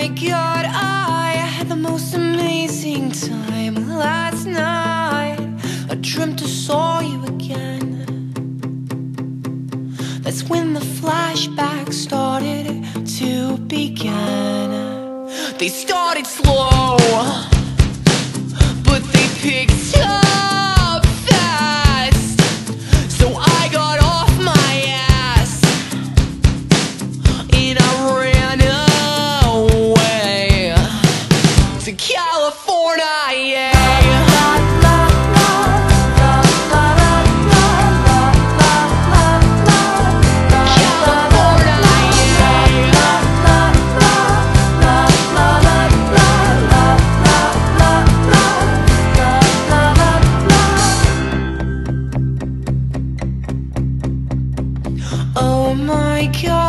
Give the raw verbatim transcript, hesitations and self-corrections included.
my God, I had the most amazing time last night. I dreamt I saw you again. That's when the flashbacks started to begin. They started slow, but they picked up fast. So I got off my ass and I ran away to California, yeah. Oh my God.